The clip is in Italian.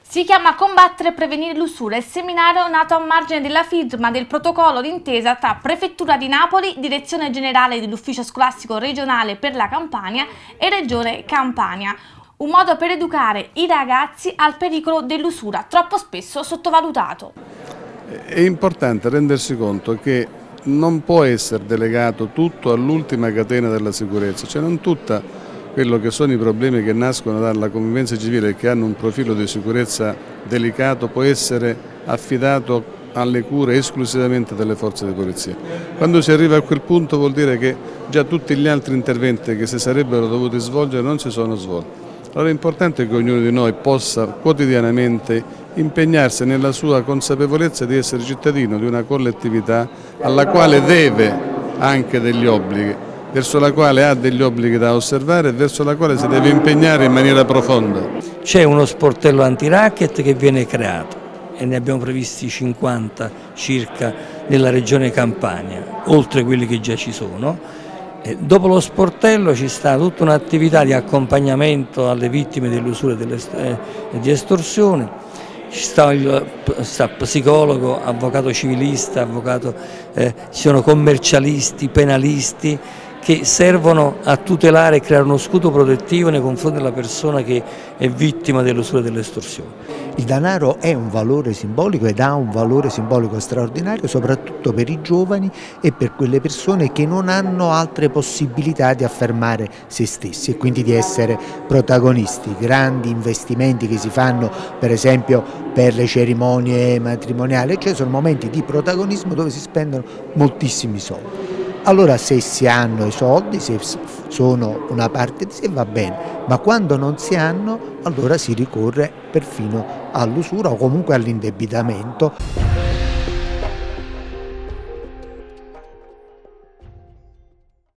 Si chiama Combattere e prevenire l'usura, il seminario nato a margine della firma del protocollo d'intesa tra Prefettura di Napoli, Direzione Generale dell'Ufficio Scolastico Regionale per la Campania e Regione Campania. Un modo per educare i ragazzi al pericolo dell'usura, troppo spesso sottovalutato. È importante rendersi conto che non può essere delegato tutto all'ultima catena della sicurezza, cioè non tutto quello che sono i problemi che nascono dalla convivenza civile e che hanno un profilo di sicurezza delicato può essere affidato alle cure esclusivamente delle forze di polizia. Quando si arriva a quel punto vuol dire che già tutti gli altri interventi che si sarebbero dovuti svolgere non si sono svolti. Allora è importante che ognuno di noi possa quotidianamente impegnarsi nella sua consapevolezza di essere cittadino di una collettività alla quale deve anche degli obblighi, verso la quale ha degli obblighi da osservare e verso la quale si deve impegnare in maniera profonda. C'è uno sportello anti-racket che viene creato e ne abbiamo previsti 50 circa nella regione Campania, oltre quelli che già ci sono. E dopo lo sportello ci sta tutta un'attività di accompagnamento alle vittime dell'usura e di estorsione. Ci sta psicologo, avvocato civilista, ci sono commercialisti, penalisti che servono a tutelare e creare uno scudo protettivo nei confronti della persona che è vittima dell'usura e dell'estorsione. Il denaro è un valore simbolico ed ha un valore simbolico straordinario, soprattutto per i giovani e per quelle persone che non hanno altre possibilità di affermare se stessi e quindi di essere protagonisti. Grandi investimenti che si fanno per esempio per le cerimonie matrimoniali, cioè sono momenti di protagonismo dove si spendono moltissimi soldi. Allora se si hanno i soldi, se sono una parte di sé va bene, ma quando non si hanno allora si ricorre perfino all'usura o comunque all'indebitamento.